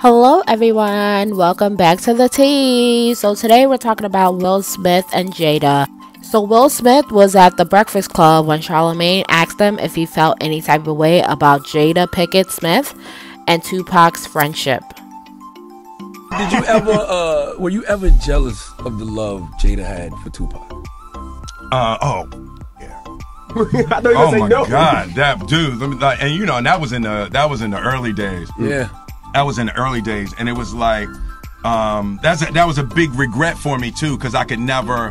Hello everyone, welcome back to the tea. So today we're talking about Will Smith and Jada. So Will Smith was at the Breakfast Club when Charlamagne asked him if he felt any type of way about Jada Pinkett Smith and Tupac's friendship. Did you ever, were you ever jealous of the love Jada had for Tupac? Oh my God, that dude. And you know, and that was in the early days. Yeah. That was in the early days, and it was like, that was a big regret for me too, because I could never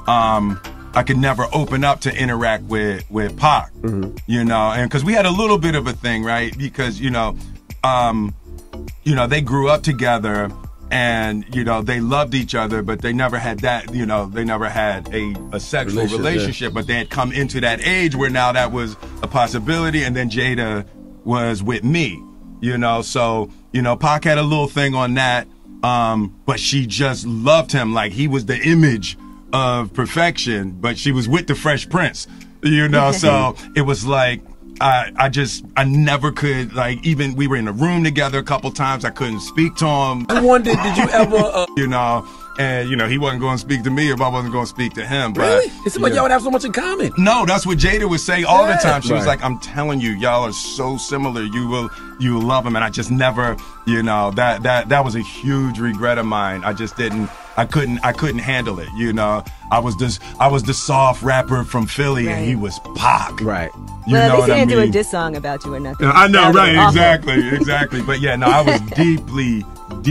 open up to interact with Pac, you know, and because we had a little bit of a thing, right? Because you know, they grew up together, and you know, they loved each other, but they never had that, you know, they never had a sexual relationship, but they had come into that age where now that was a possibility, and then Jada was with me, you know, so. You know, Pac had a little thing on that, but she just loved him like he was the image of perfection, but she was with the Fresh Prince, you know, so it was like, I never could, like, even we were in a room together a couple times, I couldn't speak to him. I wondered, did you ever, you know, and, you know, he wasn't going to speak to me if I wasn't going to speak to him. But, really? It seemed like y'all would have so much in common. No, that's what Jada would say all the time. She was like, I'm telling you, y'all are so similar. You will love him. And I just never, you know, that was a huge regret of mine. I just didn't, I couldn't handle it, you know. I was the soft rapper from Philly, and he was Pac. Right. You well, know at least he didn't I mean? do a diss song about you or nothing. I know, right? Awful. Exactly. But yeah, no, I was deeply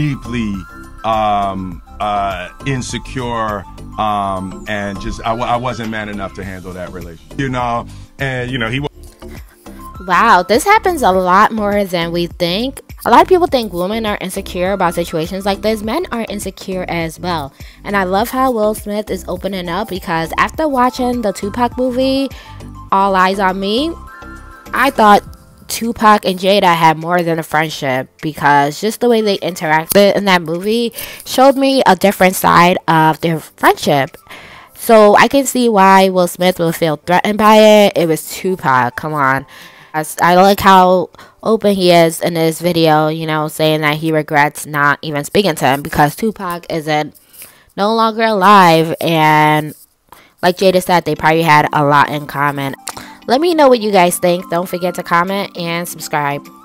insecure, and just I wasn't man enough to handle that relationship, you know. And you know, he. Wow, this happens a lot more than we think. A lot of people think women are insecure about situations like this. Men are insecure as well. And I love how Will Smith is opening up, because after watching the Tupac movie, All Eyes on Me, I thought Tupac and Jada had more than a friendship, because just the way they interacted in that movie showed me a different side of their friendship. So I can see why Will Smith will feel threatened by it. It was Tupac, come on. I like how open he is in this video, you know, saying that he regrets not even speaking to him because Tupac isn't no longer alive, and like Jada said, they probably had a lot in common. Let me know what you guys think. Don't forget to comment and subscribe.